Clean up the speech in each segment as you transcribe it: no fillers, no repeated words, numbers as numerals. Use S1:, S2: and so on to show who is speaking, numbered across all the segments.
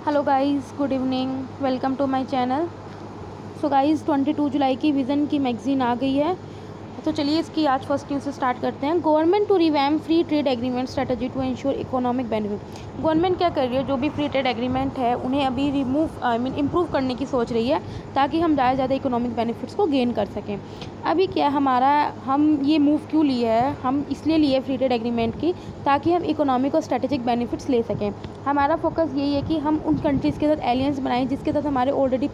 S1: Hello guys, good evening, welcome to my channel. So guys 22 जुलाई की vision की magazine आ गई है। तो चलिए इसकी आज फर्स्ट न्यूज़ से स्टार्ट करते हैं। Government to revamp free trade agreement strategy to ensure economic benefit. Government क्या कर रही है, जो भी फ्री ट्रेड एग्रीमेंट है उन्हें अभी इम्प्रूव करने की सोच रही है ताकि हम ज़्यादा से ज़्यादा इकोनॉमिक बेनिफिट्स को गेन कर सकें। अभी क्या हम ये मूव क्यों लिए है, हम इसलिए लिए फ्री ट्रेड एग्रीमेंट की ताकि हम इकोनॉमिक और स्ट्रेटेजिक बेनिफिट्स ले सकें। हमारा फोकस यही है कि हम उन कंट्रीज़ के साथ एलियंस बनाएं जिसके साथ हमारे ऑलरेडी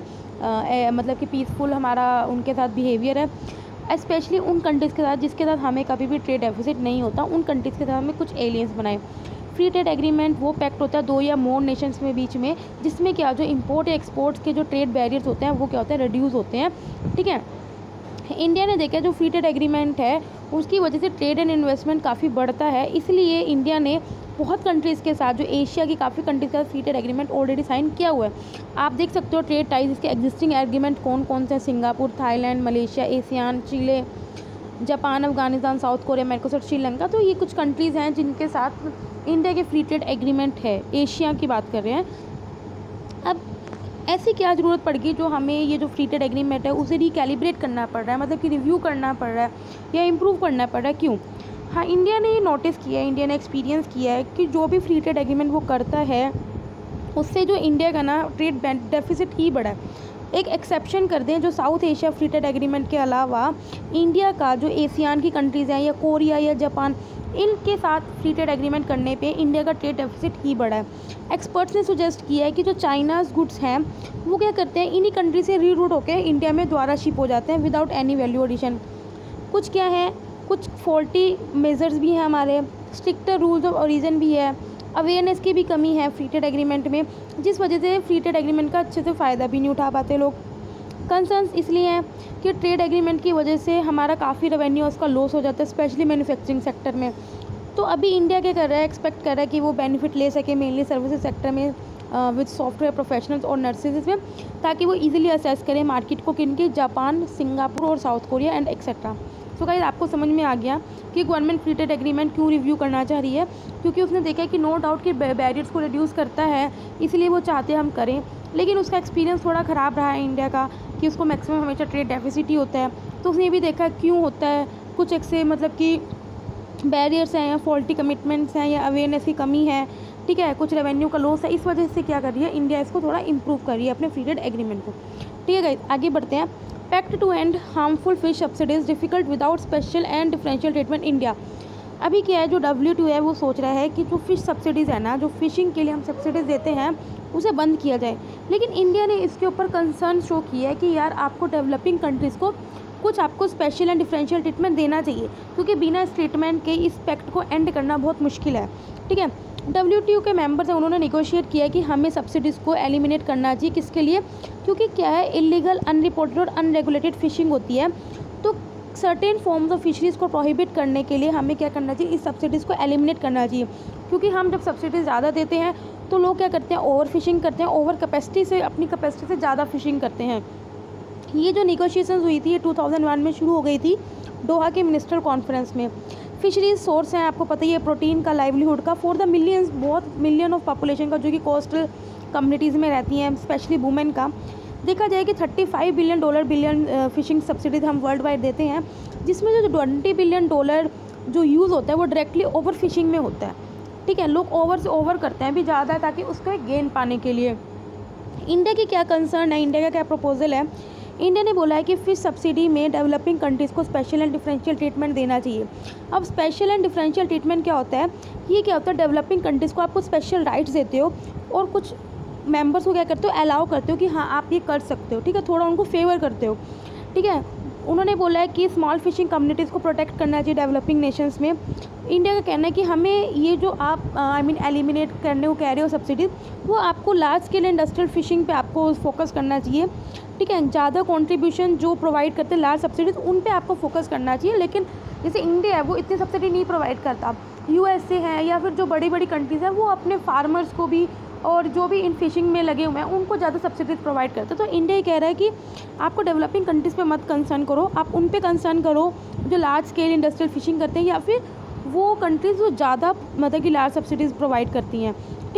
S1: पीसफुल हमारा उनके साथ बिहेवियर है, स्पेशली उन कंट्रीज़ के साथ जिसके साथ हमें कभी भी ट्रेड डेफिसिट नहीं होता। उन कंट्रीज़ के साथ हमें कुछ एलियंस बनाए। फ्री ट्रेड एग्रीमेंट वो पैक्ट होता है दो या मोर नेशंस में बीच में, जिसमें क्या जो इंपोर्ट या एक्सपोर्ट्स के जो ट्रेड बैरियर्स होते हैं वो क्या होते हैं, रिड्यूस होते हैं। ठीक है, इंडिया ने देखा जो फ्री ट्रेड एग्रीमेंट है उसकी वजह से ट्रेड एंड इन्वेस्टमेंट काफ़ी बढ़ता है, इसलिए इंडिया ने बहुत कंट्रीज़ के साथ, जो एशिया की काफ़ी कंट्रीज़ के साथ free trade agreement already sign किया हुआ है। आप देख सकते हो ट्रेड टाइज इसके एग्जिस्टिंग एग्रीमेंट कौन कौन से हैं: Singapore, Thailand, Malaysia, ASEAN, Chile, Japan, Afghanistan, South Korea, Mercosur, Sri Lanka. तो ये कुछ कंट्रीज़ हैं जिनके साथ इंडिया के फ्री ट्रेड एग्रीमेंट है। एशिया की बात कर रहे हैं। अब ऐसी क्या ज़रूरत पड़ गई जो हमें ये जो फ्री ट्रेड एग्रीमेंट है उसे रिकैलिब्रेट करना पड़ रहा है, मतलब कि रिव्यू करना पड़ रहा है या इम्प्रूव करना पड़ रहा है, क्यों? हाँ, इंडिया ने ये नोटिस किया है, इंडिया ने एक्सपीरियंस किया है कि जो भी फ्री ट्रेड एग्रीमेंट वो करता है उससे जो इंडिया का ना ट्रेड डेफिसिट ही बढ़ा है। एक एक्सेप्शन कर दें, जो South Asia free trade agreement के अलावा इंडिया का जो एशियान की कंट्रीज़ हैं या कोरिया या जापान, इनके साथ फ्री ट्रेड एग्रीमेंट करने पे इंडिया का ट्रेड डेफिसिट ही बढ़ा है। एक्सपर्ट्स ने सुजेस्ट किया है कि जो चाइनाज़ गुड्स हैं वो क्या करते हैं, इन्हीं कंट्री से रीरूट होकर इंडिया में दोबारा शिप हो जाते हैं विदाउट एनी वैल्यू एडिशन। कुछ क्या है, कुछ फॉल्टी मेजर्स भी हैं हमारे, स्ट्रिक्टर रूल्स ऑफ ओरिजिन भी है, अवेयरनेस की भी कमी है फ्री ट्रेड एग्रीमेंट में, जिस वजह से फ्री ट्रेड एग्रीमेंट का अच्छे से फ़ायदा भी नहीं उठा पाते लोग। कंसर्न्स इसलिए हैं कि ट्रेड एग्रीमेंट की वजह से हमारा काफ़ी रेवेन्यू उसका लॉस हो जाता है, स्पेशली मैन्युफैक्चरिंग सेक्टर में। तो अभी इंडिया क्या कर रहा है, एक्सपेक्ट कर रहा है कि वो बेनिफिट ले सके मेनली सर्विसेज सेक्टर में विद सॉफ्टवेयर प्रोफेशनल्स और नर्सेज में, ताकि वो इजीली असेस करें मार्केट को किनके, जापान, सिंगापुर और साउथ कोरिया एंड एक्सेट्रा। तो गाइस आपको समझ में आ गया कि गवर्नमेंट फ्री ट्रेड एग्रीमेंट क्यों रिव्यू करना चाह रही है, क्योंकि उसने देखा है कि नो डाउट कि बैरियर्स को रिड्यूस करता है, इसलिए वो चाहते हैं हम करें। लेकिन उसका एक्सपीरियंस थोड़ा ख़राब रहा है इंडिया का कि उसको मैक्सिमम हमेशा ट्रेड डेफिसिट ही होता है। तो उसने भी देखा क्यों होता है, कुछ एक से मतलब कि बैरियर्स हैं या फॉल्टी कमिटमेंट्स हैं या अवेयरनेस की कमी है, ठीक है, कुछ रेवेन्यू का लॉस है। इस वजह से क्या कर रही है इंडिया, इसको थोड़ा इंप्रूव कर रही है अपने फ्री ट्रेड एग्रीमेंट को। ठीक है गाइस, आगे बढ़ते हैं। Pact to end harmful fish subsidies difficult without special and differential treatment India. अभी क्या है, जो WTO है वो सोच रहा है कि जो फिश सब्सिडीज़ है ना, जो फिशिंग के लिए हम सब्सिडीज़ देते हैं उसे बंद किया जाए। लेकिन इंडिया ने इसके ऊपर कंसर्न शो किया है कि यार आपको डेवलपिंग कंट्रीज़ को कुछ आपको स्पेशल एंड डिफरेंशियल ट्रीटमेंट देना चाहिए, क्योंकि बिना इस ट्रीटमेंट के इस पैक्ट को एंड करना बहुत मुश्किल है। ठीक है, WTO के मेंबर्स हैं, उन्होंने निगोशिएट किया कि हमें सब्सिडीज़ को एलिमिनेट करना चाहिए। किसके लिए? क्योंकि क्या है, इलीगल, अनरिपोर्टेड और अनरेगुलेटेड फिशिंग होती है। तो सर्टेन फॉर्म्स ऑफ फिशरीज़ को प्रोहिबिट करने के लिए हमें क्या करना चाहिए, इस सब्सिडीज़ को एलिमिनेट करना चाहिए। क्योंकि हम जब सब्सिडीज़ ज़्यादा देते हैं तो लोग क्या करते हैं, ओवर फिशिंग करते हैं, ओवर कैपेसिटी से, अपनी कैपेसिटी से ज़्यादा फिशिंग करते हैं। ये जो निगोशिएशंस हुई थी ये 2001 में शुरू हो गई थी दोहा के मिनिस्टर कॉन्फ्रेंस में। फिशरीज सोर्स हैं, आपको पता ही है, प्रोटीन का, लाइवलीहुड का फॉर द मिलियंस, बहुत मिलियन ऑफ पॉपुलेशन का जो कि कोस्टल कम्युनिटीज़ में रहती हैं, स्पेशली वुमेन का। देखा जाए कि $35 बिलियन फिशिंग सब्सिडीज हम वर्ल्ड वाइड देते हैं, जिसमें जो $20 बिलियन जो यूज़ होता है वो डायरेक्टली ओवर फिशिंग में होता है। ठीक है, लोग ओवर से ओवर करते हैं भी ज़्यादा ताकि उसको एक गेन पाने के लिए। इंडिया की क्या कंसर्न है, इंडिया का क्या प्रपोजल है? इंडिया ने बोला है कि फिश सब्सिडी में डेवलपिंग कंट्रीज़ को स्पेशल एंड डिफरेंशियल ट्रीटमेंट देना चाहिए। अब स्पेशल एंड डिफरेंशियल ट्रीटमेंट क्या होता है, ये क्या होता है, डेवलपिंग कंट्रीज़ को आपको स्पेशल राइट्स देते हो और कुछ मेंबर्स को क्या करते हो, अलाउ करते हो कि हाँ आप ये कर सकते हो। ठीक है, थोड़ा उनको फेवर करते हो। ठीक है, उन्होंने बोला है कि स्मॉल फिशिंग कम्युनिटीज़ को प्रोटेक्ट करना चाहिए डेवलपिंग नेशंस में। इंडिया का कहना है कि हमें ये जो आप एलिमिनेट करने को कह रहे हो सब्सिडीज, वो आपको लार्ज स्केल इंडस्ट्रियल फिशिंग पे आपको फोकस करना चाहिए। ठीक है, ज़्यादा कंट्रीब्यूशन जो प्रोवाइड करते हैं लार्ज सब्सिडीज, उन पे आपको फोकस करना चाहिए। लेकिन जैसे इंडिया है वो इतनी सब्सिडी नहीं प्रोवाइड करता, USA है या फिर जो बड़ी बड़ी कंट्रीज़ हैं वो अपने फार्मर्स को भी और जो भी इन फिशिंग में लगे हुए हैं उनको ज़्यादा सब्सिडीज प्रोवाइड करते हैं। तो इंडिया ये कह रहा है कि आपको डेवलपिंग कंट्रीज़ पे मत कंसर्न करो, आप उन पे कंसर्न करो जो लार्ज स्केल इंडस्ट्रियल फिशिंग करते हैं या फिर वो कंट्रीज़ जो ज़्यादा मतलब कि लार्ज सब्सिडीज़ प्रोवाइड करती हैं। ठीक है,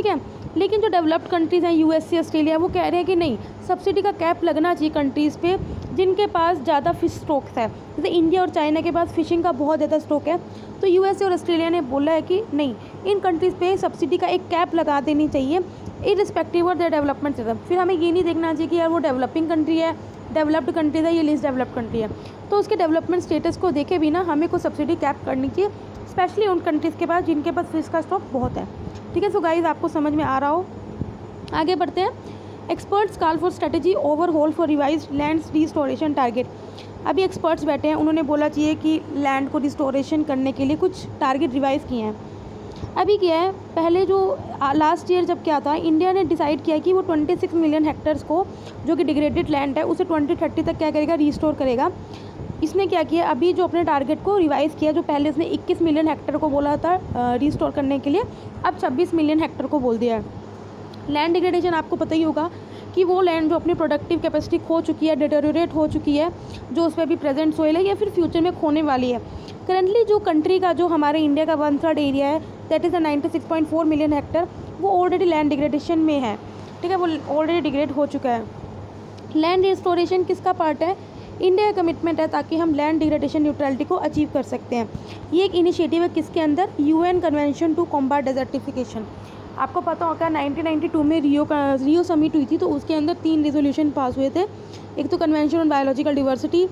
S1: लेकिन जो डेवलप्ड कंट्रीज़ हैं यूएसए, ऑस्ट्रेलिया, वो कह रहे हैं कि नहीं, सब्सिडी का कैप लगना चाहिए कंट्रीज़ पे जिनके पास ज़्यादा फिश स्टॉक्स है। जैसे इंडिया और चाइना के पास फिशिंग का बहुत ज़्यादा स्टॉक है, तो यूएसए और ऑस्ट्रेलिया ने बोला है कि नहीं, इन कंट्रीज़ पे सब्सिडी का एक कैप लगा देनी चाहिए irrespective of the development system. फिर हमें ये नहीं देखना चाहिए कि यार वो डेवलपिंग कंट्री है, डेवलप्ड कंट्री है, ये लीस्ट डेवलप्ड कंट्री है, तो उसके डेवलपमेंट स्टेटस को देखे बिना हमें कोई सब्सिडी कैप करनी चाहिए, स्पेशली उन कंट्रीज़ के पास जिनके पास फिश का स्टॉक बहुत है। ठीक है, सो गाइस आपको समझ में आ रहा हो। आगे बढ़ते हैं। Experts call for strategy overhaul for revise lands restoration target. अभी एक्सपर्ट्स बैठे हैं, उन्होंने बोला चाहिए कि लैंड को रिस्टोरेशन करने के लिए कुछ टारगेट रिवाइज किए हैं। अभी क्या है, पहले जो लास्ट ईयर जब क्या था, इंडिया ने डिसाइड किया कि वो 26 मिलियन हेक्टर्स को, जो कि डिग्रेडेड लैंड है, उसे 2030 तक क्या करेगा, रिस्टोर करेगा। इसने क्या किया, अभी जो अपने टारगेट को रिवाइज़ किया, जो पहले उसने 21 मिलियन हेक्टर को बोला था रिस्टोर करने के लिए, अब 26 मिलियन हेक्टर को बोल दिया है। लैंड डिग्रेडेशन आपको पता ही होगा कि वो लैंड जो अपनी प्रोडक्टिव कैपेसिटी खो चुकी है, डिटेरियोरेट हो चुकी है, जो उस पर भी प्रेजेंट सोइल है या फिर फ्यूचर में खोने वाली है। करंटली जो कंट्री का, जो हमारे इंडिया का 1/3 एरिया है, दैट इज़ 96.4 मिलियन हेक्टर, वो ऑलरेडी लैंड डिग्रेडेशन में है। ठीक है, वो ऑलरेडी डिग्रेड हो चुका है। लैंड रिस्टोरेशन किसका पार्ट है? इंडिया का कमिटमेंट है, ताकि हम लैंड डिग्रेडेशन न्यूट्रलिटी को अचीव कर सकते हैं। ये एक इनिशिएटिव है किसके अंदर? UN convention to combat desertification. आपको पता होगा 1992 में रियो समिट हुई थी, तो उसके अंदर 3 रेजोल्यूशन पास हुए थे। एक तो कन्वेंशन ऑन बायोलॉजिकल डिवर्सिटी,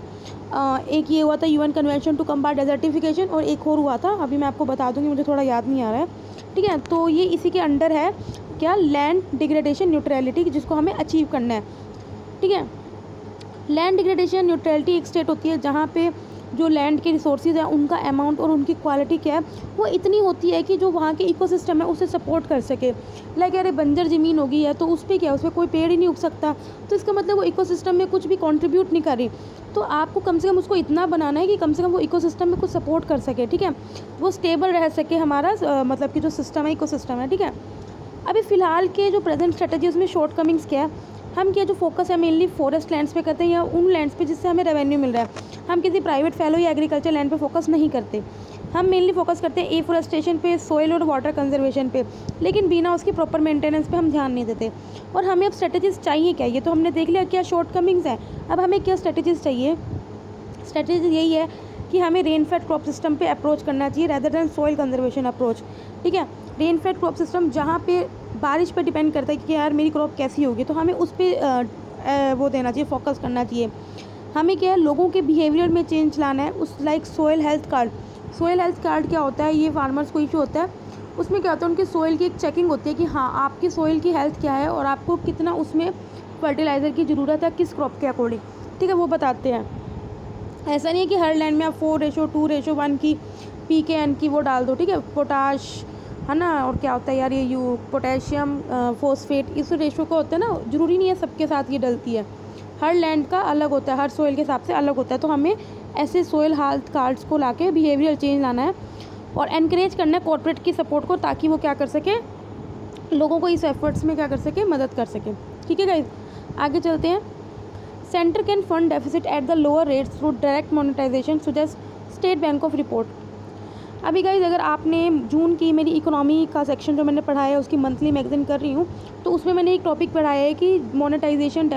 S1: एक ये हुआ था UN convention to combat desertification, और एक और हुआ था, अभी मैं आपको बता दूंगी, मुझे थोड़ा याद नहीं आ रहा है। ठीक है, तो ये इसी के अंडर है क्या, लैंड डिग्रेडेशन न्यूट्रलिटी, जिसको हमें अचीव करना है। ठीक है, लैंड डिग्रेडेशन न्यूट्रलिटी एक स्टेट होती है जहाँ पे जो लैंड के रिसोर्सेज हैं उनका अमाउंट और उनकी क्वालिटी क्या है, वो इतनी होती है कि जो वहाँ के इकोसिस्टम है उसे सपोर्ट कर सके। लाइक अरे बंजर ज़मीन होगी है, तो उस पर क्या है, उस पर कोई पेड़ ही नहीं उग सकता, तो इसका मतलब वो इकोसिस्टम में कुछ भी कंट्रीब्यूट नहीं कर रही। तो आपको कम से कम उसको इतना बनाना है कि कम से कम वो इकोसिस्टम में कुछ सपोर्ट कर सके। ठीक है, वो स्टेबल रह सके हमारा मतलब कि जो सिस्टम है, इकोसिस्टम है। ठीक है, अभी फ़िलहाल के जो प्रेजेंट स्ट्रेटजी उसमें शॉर्ट कमिंग्स क्या है, हम क्या जो फोकस है मेनली फॉरेस्ट लैंड्स पे करते हैं, या उन लैंड्स पे जिससे हमें रेवेन्यू मिल रहा है। हम किसी प्राइवेट फैलो या एग्रीकल्चर लैंड पे फोकस नहीं करते, हम मेनली फोकस करते हैं एफोरेस्टेशन पे, सोइल और वाटर कंजर्वेशन पे, लेकिन बिना उसकी प्रॉपर मेंटेनेंस पे हम ध्यान नहीं देते। और हमें अब स्ट्रेटजीज चाहिए क्या, ये तो हमने देख लिया क्या शॉर्ट कमिंग्स हैं, अब हमें क्या स्ट्रेटजीज चाहिए। स्ट्रेटजी यही है कि हमें रेन फेड क्रॉप सिस्टम पे अप्रोच करना चाहिए rather than soil conservation approach. ठीक है, रेन फेड क्रॉप सिस्टम जहाँ पे बारिश पे डिपेंड करता है कि यार मेरी क्रॉप कैसी होगी, तो हमें उस पर वो देना चाहिए, फोकस करना चाहिए। हमें क्या है, लोगों के बिहेवियर में चेंज लाना है। उस like soil health card, soil health card क्या होता है, ये फार्मर्स को इशू होता है। उसमें क्या होता है, उनकी सोइल की एक चेकिंग होती है कि हाँ आपकी सोइल की हेल्थ क्या है और आपको कितना उसमें फर्टिलाइज़र की ज़रूरत है किस क्रॉप के अकॉर्डिंग। ठीक है, वो बताते हैं। ऐसा नहीं है कि हर लैंड में आप 4:2:1 की PKN की वो डाल दो। ठीक है, पोटाश है ना, और क्या होता है यार ये पोटेशियम फॉस्फेट, इस रेशो का होता है ना, ज़रूरी नहीं है सबके साथ ये डलती है, हर लैंड का अलग होता है, हर सोइल के हिसाब से अलग होता है। तो हमें ऐसे सोइल हेल्थ कार्ड्स को लाके बिहेवियर चेंज लाना है और एनकरेज करना है कॉर्पोरेट की सपोर्ट को, ताकि वो क्या कर सके, लोगों को इस एफर्ट्स में क्या कर सके, मदद कर सके। ठीक है गाइस, आगे चलते हैं। Centre can fund deficit at the lower rates through direct monetisation suggest state bank of report. अभी गाइस अगर आपने जून की मेरी इकोनॉमी का सेक्शन जो मैंने पढ़ाया है, उसकी मंथली मैगजीन कर रही हूँ, तो उसमें मैंने एक टॉपिक पढ़ाया है कि मोनेटाइजेशन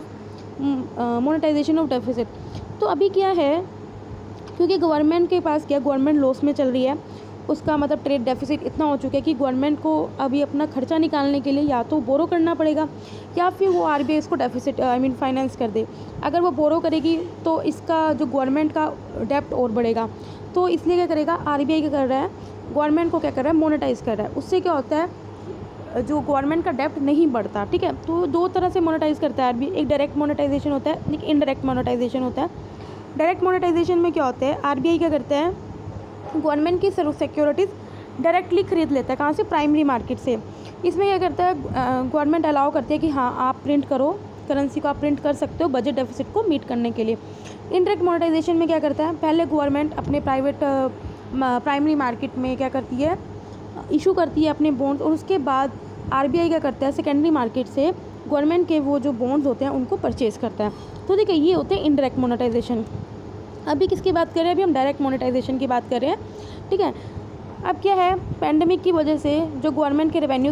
S1: ऑफ डेफिसिट। तो अभी क्या है, क्योंकि गवर्नमेंट के पास क्या, गवर्नमेंट लॉस में चल रही है, उसका मतलब ट्रेड डेफिसिट इतना हो चुका है कि गवर्नमेंट को अभी अपना खर्चा निकालने के लिए या तो बोरो करना पड़ेगा या फिर वो RBI इसको डेफिसिट फाइनेंस कर दे। अगर वो बोरो करेगी तो इसका जो गवर्नमेंट का डेप्ट और बढ़ेगा, तो इसलिए क्या करेगा, RBI क्या कर रहा है, गवर्नमेंट को क्या कर रहा है, मोनेटाइज कर रहा है। उससे क्या होता है, जो गवर्नमेंट का डेप्ट नहीं बढ़ता। ठीक है, तो 2 तरह से मोनेटाइज करता है RBI, एक डायरेक्ट मोनेटाइजेशन होता है, एक इनडायरेक्ट मोनेटाइजेशन होता है। डायरेक्ट मोनेटाइजेशन में क्या होता है, RBI क्या करता है, गवर्नमेंट की सिक्योरिटीज़ डायरेक्टली खरीद लेता है, कहाँ से, प्राइमरी मार्केट से। इसमें क्या करता है, गवर्नमेंट अलाउ करती है कि हाँ आप प्रिंट करो, करेंसी को आप प्रिंट कर सकते हो बजट डेफिसिट को मीट करने के लिए। इनडायरेक्ट मोनेटाइजेशन में क्या करता है, पहले गवर्नमेंट अपने प्राइमरी मार्केट में क्या करती है, इशू करती है अपने बॉन्ड्स, और उसके बाद RBI क्या करता है, सेकेंडरी मार्केट से गवर्नमेंट के वो जो बॉन्ड्स होते हैं उनको परचेज़ करता है। तो देखिए ये होते हैं इनडायरेक्ट मोनेटाइजेशन। अभी किसकी बात कर रहे हैं, अभी हम डायरेक्ट मोनेटाइजेशन की बात कर रहे हैं। ठीक है, अब क्या है, पैंडेमिक की वजह से जो गवर्नमेंट के रेवेन्यूज़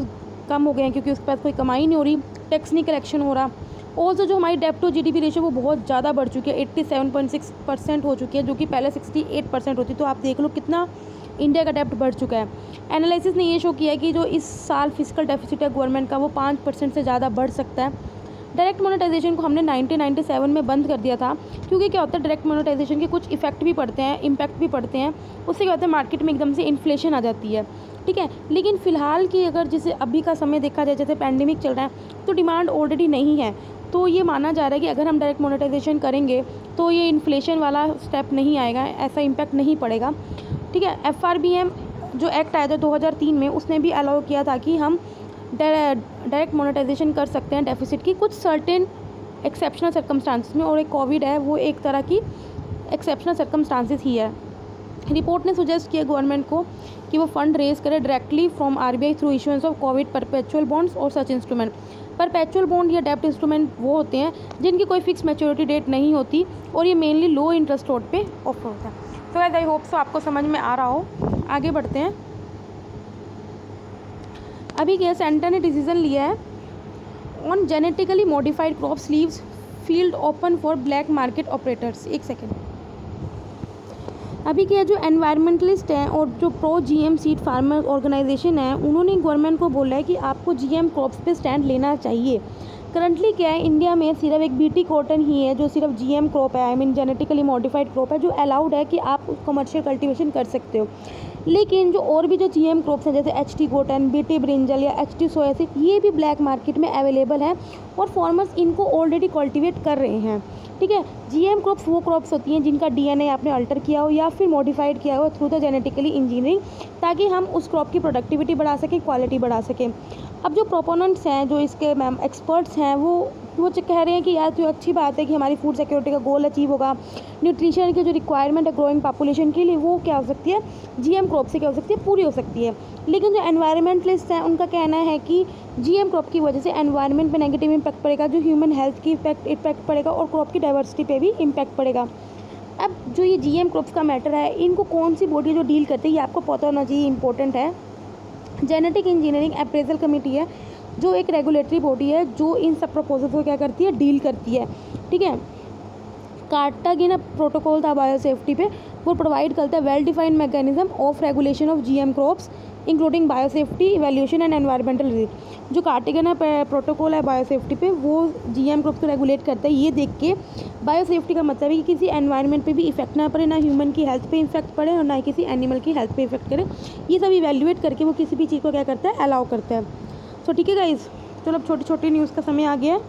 S1: कम हो गए हैं क्योंकि उसके पास कोई कमाई नहीं हो रही, टैक्स नहीं कलेक्शन हो रहा। ऑल्सो जो हमारी डेब्ट टू जीडीपी रेशियो वो बहुत ज़्यादा बढ़ चुकी है, 87.6% हो चुकी है, जो कि पहले 68% होती। तो आप देख लो कितना इंडिया का डेब्ट बढ़ चुका है। एनालिसिस ने ये शो किया है कि जो इस साल फिजिकल डेफिसिट है गवर्नमेंट का वो 5% से ज़्यादा बढ़ सकता है। डायरेक्ट मोनेटाइजेशन को हमने 1997 में बंद कर दिया था, क्योंकि क्या होता है डायरेक्ट मोनेटाइजेशन के कुछ इफेक्ट भी पड़ते हैं, इम्पैक्ट भी पड़ते हैं। उससे क्या होता है मार्केट में एकदम से इन्फ्लेशन आ जाती है, ठीक है। लेकिन फ़िलहाल की अगर जैसे अभी का समय देखा जाए, जैसे पैंडेमिक चल रहा है तो डिमांड ऑलरेडी नहीं है, तो ये माना जा रहा है कि अगर हम डायरेक्ट मोनेटाइजेशन करेंगे तो ये इन्फ्लेशन वाला स्टेप नहीं आएगा, ऐसा इम्पैक्ट नहीं पड़ेगा, ठीक है। FRBM जो एक्ट आया था 2003 में, उसने भी अलाउ किया था कि हम डायरेक्ट मोनेटाइजेशन कर सकते हैं डेफिसिट की कुछ सर्टेन एक्सेप्शनल सर्कमस्टांसिस में, और एक कोविड है वो एक तरह की एक्सेप्शनल सर्कमस्टांसिस ही है। रिपोर्ट ने सुजेस्ट किया गवर्नमेंट को कि वो फंड रेज करे directly from RBI through issuance of covid perpetual bonds और सच इंस्ट्रूमेंट। परपेचुअल बॉन्ड या डेब्ट इंस्ट्रूमेंट वो होते हैं जिनकी कोई फिक्स मैच्योरिटी डेट नहीं होती, और ये मेनली लो इंटरेस्ट रेट पे ऑफर होता है। तो आई होप सो आपको समझ में आ रहा हो। आगे बढ़ते हैं। अभी क्या सेंटर ने डिसीजन लिया है on genetically modified crops leaves field open for black market operators. एक सेकेंड। अभी क्या जो एनवायरमेंटलिस्ट हैं और जो pro GM seed farmer organisation है, उन्होंने गवर्नमेंट को बोला है कि आपको GM क्रॉप्स पे स्टैंड लेना चाहिए। करंटली क्या है इंडिया में सिर्फ एक BT कॉटन ही है जो सिर्फ GM क्रॉप है, I mean genetically modified crop है, जो अलाउड है कि आप कमर्शियल कल्टीवेशन कर सकते हो। लेकिन जो और भी जो GM क्रॉप्स हैं जैसे HT कॉटन, BT ब्रिंजल या HT सोया सीड, ये भी ब्लैक मार्केट में अवेलेबल हैं और फार्मर्स इनको ऑलरेडी कल्टीवेट कर रहे हैं, ठीक है। GM क्रॉप्स वो क्रॉप्स होती हैं जिनका DNA आपने अल्टर किया हो या फिर मॉडिफाइड किया हो थ्रू द जेनेटिकली इंजीनियरिंग, ताकि हम उस क्रॉप की प्रोडक्टिविटी बढ़ा सकें, क्वालिटी बढ़ा सकें। अब जो प्रोपोनेंट्स हैं, जो इसके एक्सपर्ट्स हैं, वो कह रहे हैं कि यार तो अच्छी बात है कि हमारी फूड सिक्योरिटी का गोल अचीव होगा, न्यूट्रिशन की जो रिक्वायरमेंट है ग्रोइंग पॉपुलेशन के लिए वो क्या हो सकती है GM क्रॉप से क्या हो सकती है पूरी हो सकती है। लेकिन जो एनवायरमेंटलिस्ट हैं उनका कहना है कि GM क्रॉप की वजह से एनवायरनमेंट पे नेगेटिव इम्पैक्ट पड़ेगा, जो ह्यूमन हेल्थ की इम्पैक्ट पड़ेगा और क्रॉप की डाइवर्सिटी पे भी इम्पैक्ट पड़ेगा। अब जो ये GM क्रॉप्स का मैटर है, इनको कौन सी बॉडी जो डील करती है ये आपको पता होना चाहिए, इंपॉर्टेंट है। जेनेटिक इंजीनियरिंग अप्रेजल कमेटी है जो एक रेगुलेटरी बॉडी है जो इन सब प्रपोजल को क्या करती है, डील करती है, ठीक है। कार्टागेना प्रोटोकॉल था बायोसेफ्टी पे, वो प्रोवाइड करता है well defined mechanism of regulation of GM crops including biosafety evaluation and environmental risk. जो कार्टागेना प्रोटोकॉल है बायोसेफ्टी पे, वो GM क्रॉप्स को रेगुलेट करता है। ये देख के बायोसेफ्टी का मतलब है कि किसी एनवायरनमेंट पे भी इफेक्ट ना पड़े, ना ह्यूमन की हेल्थ पे इफेक्ट पड़े और ना ही किसी एनिमल की हेल्थ पे इफेक्ट करे। ये सब इवैल्यूएट करके वो किसी भी चीज़ को क्या करता है, अलाउ करता है। तो ठीक है गाइज, चलो अब छोटी छोटी न्यूज़ का समय आ गया है।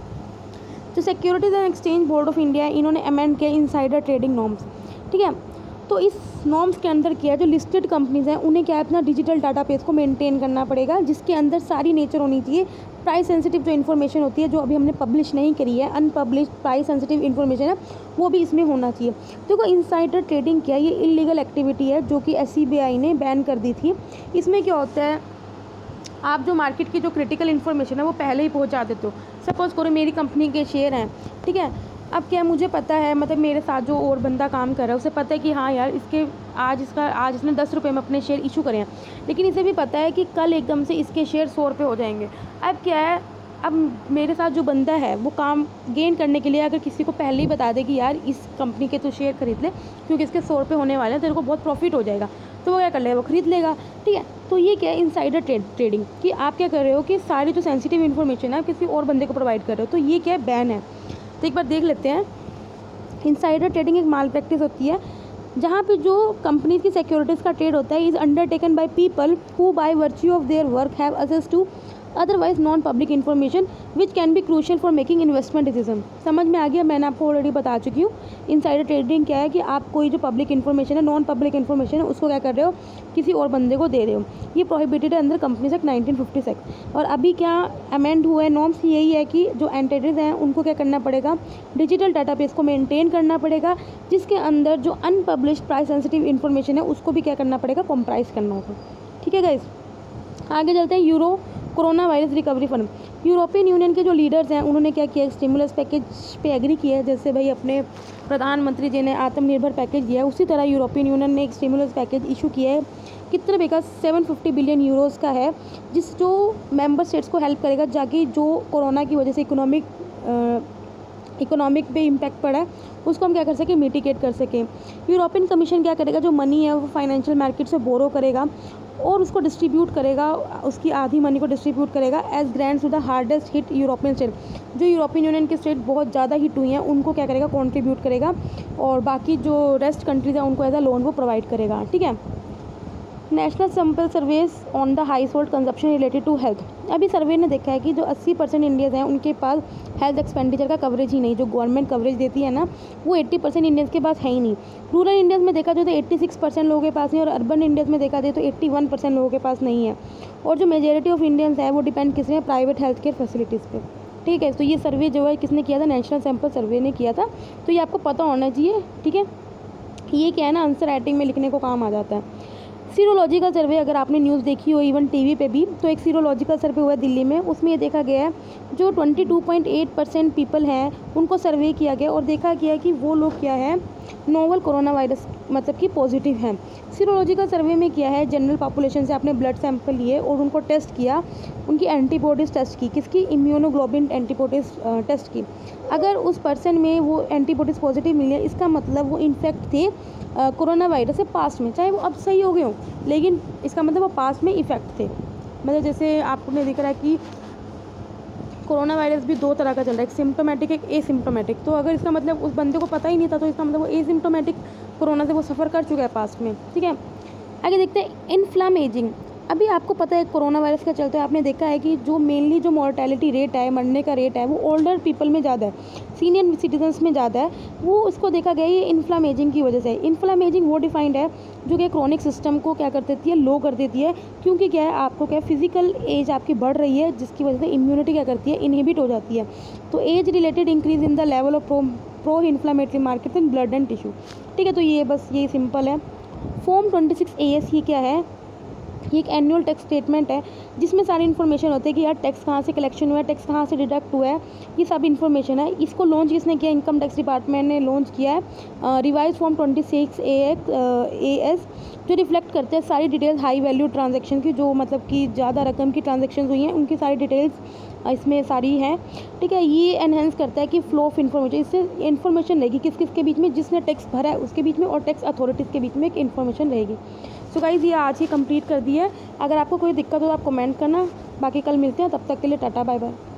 S1: जो securities and exchange board of India है, इन्होंने अमेंड किया इनसाइडर ट्रेडिंग नॉर्म्स, ठीक है। तो इस नॉर्म्स के अंदर क्या है, जो लिस्टेड कंपनीज़ हैं उन्हें क्या है अपना डिजिटल डाटाबेस को मेंटेन करना पड़ेगा, जिसके अंदर सारी नेचर होनी चाहिए। प्राइस सेंसिटिव जो इन्फॉर्मेशन होती है जो अभी हमने पब्लिश नहीं करी है, अनपब्लिश्ड प्राइस सेंसिटिव इन्फॉर्मेशन है, वो भी इसमें होना चाहिए। देखो इनसाइडर ट्रेडिंग क्या है, ये इलीगल एक्टिविटी है जो कि SCBI ने बैन कर दी थी। इसमें क्या होता है, आप जो मार्केट की जो क्रिटिकल इन्फॉर्मेशन है वो पहले ही पहुंचा देते हो। सपोज़ करो मेरी कंपनी के शेयर हैं, ठीक है। अब क्या मुझे पता है, मतलब मेरे साथ जो और बंदा काम कर रहा है उसे पता है कि हाँ यार इसके आज इसने 10 रुपये में अपने शेयर इशू करे हैं, लेकिन इसे भी पता है कि कल एकदम से इसके शेयर 100 रुपये हो जाएंगे। अब क्या है, अब मेरे साथ जो बंदा है वो काम गेन करने के लिए अगर किसी को पहले ही बता दे कि यार इस कंपनी के तो शेयर खरीद ले क्योंकि इसके 100 रुपये होने वाले हैं, तेरे को बहुत प्रॉफिट हो जाएगा, तो वो क्या कर लेगा, वो खरीद लेगा, ठीक है। तो ये क्या है इनसाइडर ट्रेडिंग, कि आप क्या कर रहे हो कि सारी जो सेंसिटिव इन्फॉर्मेशन है किसी और बंदे को प्रोवाइड कर रहे हो, तो ये क्या है, बैन है। तो एक बार देख लेते हैं। इनसाइडर ट्रेडिंग एक माल प्रैक्टिस होती है जहाँ पे जो कंपनी की सिक्योरिटीज़ का ट्रेड होता है is undertaken by people who by virtue of their work have access to otherwise non public information which can be crucial for making investment decision. समझ में आ गया, मैंने आपको ऑलरेडी बता चुकी हूँ। इनसाइडर ट्रेडिंग क्या है कि आप कोई जो पब्लिक इन्फॉर्मेशन है, नॉन पब्लिक इन्फॉर्मेशन है, उसको क्या कर रहे हो, किसी और बंदे को दे रहे हो। ये प्रोहिबिटेड है अंदर कंपनीज एक्ट 1956। और अभी क्या अमेंड हुआ है नॉर्म्स, यही है कि जो एंटिटीज़ हैं उनको क्या करना पड़ेगा, डिजिटल डाटाबेस को मेंटेन करना पड़ेगा, जिसके अंदर जो अनपब्लिश्ड प्राइस सेंसिटिव इन्फॉर्मेशन है उसको भी क्या करना पड़ेगा, कॉम्प्राइज करना होगा, ठीक है गाइस। आगे चलते हैं। Euro corona virus recovery fund. European union के जो लीडर्स हैं उन्होंने क्या किया, स्टिमुलस पैकेज पे एग्री किया है। जैसे भाई अपने प्रधानमंत्री जी ने आत्मनिर्भर पैकेज दिया है, उसी तरह यूरोपियन यूनियन ने एक स्टिमुलस पैकेज इशू किया है कितने रुपये का, 750 बिलियन यूरोज़ का है, जो मेंबर स्टेट्स को हेल्प करेगा जाकि जो कोरोना की वजह से इकोनॉमिक पे इम्पैक्ट पड़ा है उसको हम क्या कर सकें, मिटिगेट कर सकें। यूरोपियन कमीशन क्या करेगा, जो मनी है वो फाइनेंशियल मार्केट से बोरो करेगा और उसको डिस्ट्रीब्यूट करेगा, उसकी आधी मनी को डिस्ट्रीब्यूट करेगा as grants to the hardest hit European state. जो यूरोपियन यूनियन के स्टेट बहुत ज़्यादा हिट हुई हैं उनको क्या करेगा, कॉन्ट्रीब्यूट करेगा, और बाकी जो रेस्ट कंट्रीज़ हैं उनको एज अ लोन वो प्रोवाइड करेगा। ठीक है। National sample surveys on the house hold consumption related to health. अभी सर्वे ने देखा है कि जो 80% इंडियंस हैं उनके पास हेल्थ एक्सपेंडिचर का कवरेज ही नहीं, जो गवर्नमेंट कवरेज देती है ना वो 80% इंडियंस के पास है ही नहीं। रूरल इंडियंस में देखा जाए तो 86% लोगों के पास नहीं, और अर्बन इंडियंस में देखा जाए तो 81% लोगों के पास नहीं है। और जो मेजॉरिटी ऑफ इंडियंस है वो डिपेंड किस में, प्राइवेट हेल्थ केयर फैसिलिटीज़ पे। ठीक है। तो ये सर्वे जो है किसने किया था, नेशनल सैम्पल सर्वे ने किया था। तो ये आपको पता होना चाहिए। ठीक है। ये क्या है ना, आंसर राइटिंग में लिखने को काम आ जाता है। सीरोलॉजिकल सर्वे, अगर आपने न्यूज़ देखी हो इवन टीवी पे भी, तो एक सीरोलॉजिकल सर्वे हुआ है दिल्ली में। उसमें ये देखा गया है जो 22.8% पीपल हैं उनको सर्वे किया गया और देखा गया कि वो लोग क्या है, नोवल कोरोना वायरस मतलब कि पॉजिटिव हैं। सीरोलॉजिकल सर्वे में किया है, जनरल पॉपुलेशन से आपने ब्लड सैंपल लिए और उनको टेस्ट किया, उनकी एंटीबॉडीज़ टेस्ट की, किसकी, इम्यूनोग्लोबिन एंटीबॉडीज़ टेस्ट की। अगर उस पर्सन में वो एंटीबॉडीज़ पॉजिटिव मिले इसका मतलब वो इन्फेक्ट थे कोरोना वायरस से पास्ट में, चाहे वो अब सही हो गए हों, लेकिन इसका मतलब वो पास्ट में इफेक्ट थे। मतलब जैसे आपने दिख रहा है कि कोरोना वायरस भी दो तरह का चल रहा है, एक सिम्टोमेटिक एक एसिम्टोमेटिक। तो अगर इसका मतलब उस बंदे को पता ही नहीं था तो इसका मतलब वो एसिम्टोमेटिक कोरोना से वो सफ़र कर चुका है पास्ट में। ठीक है। आगे देखते हैं इन्फ्लामेजिंग। अभी आपको पता है कोरोना वायरस का चलते आपने देखा है कि जो मेनली जो मॉर्टेलिटी रेट है, मरने का रेट है, वो ओल्डर पीपल में ज़्यादा है, सीनियर सिटीजन्स में ज़्यादा है। वो उसको देखा गया ये इन्फ्लामेजिंग की वजह से। इन्फ्लामेजिंग वो डिफाइंड है जो कि क्रोनिक सिस्टम को क्या कर देती है, लो कर देती है। क्योंकि क्या है, आपको क्या है, फिजिकल एज आपकी बढ़ रही है जिसकी वजह से इम्यूनिटी क्या करती है, इनहिबिट हो जाती है। तो age related increase in the level of pro inflammatory market in blood and tissue. ठीक है। तो ये बस ये सिंपल है। फॉर्म 26 AS ये क्या है, ये एक एनुअल टैक्स स्टेटमेंट है जिसमें सारी इन्फॉर्मेशन होती है कि यार टैक्स कहाँ से कलेक्शन हुआ है, टैक्स कहाँ से डिडक्ट हुआ है, ये सब इन्फॉर्मेशन है। इसको लॉन्च किसने किया, इनकम टैक्स डिपार्टमेंट ने लॉन्च किया है। रिवाइज फॉर्म 26 AS जो रिफ्लेक्ट करते हैं सारी डिटेल्स हाई वैल्यू ट्रांजैक्शन की, जो मतलब कि ज़्यादा रकम की ट्रांजैक्शन हुई हैं उनकी सारी डिटेल्स इसमें सारी हैं। ठीक है। ये एनहेंस करता है कि फ्लो ऑफ इन्फॉर्मेशन, इससे इन्फॉर्मेशन रहेगी किस किस के बीच में, जिसने टैक्स भरा है उसके बीच में और टैक्स अथॉरिटीज़ के बीच में एक इन्फॉर्मेशन रहेगी। सो गाइज़ ये आज ही कंप्लीट कर दी है। अगर आपको कोई दिक्कत हो तो आप कमेंट करना, बाकी कल मिलते हैं, तब तक के लिए टाटा बाय बाय।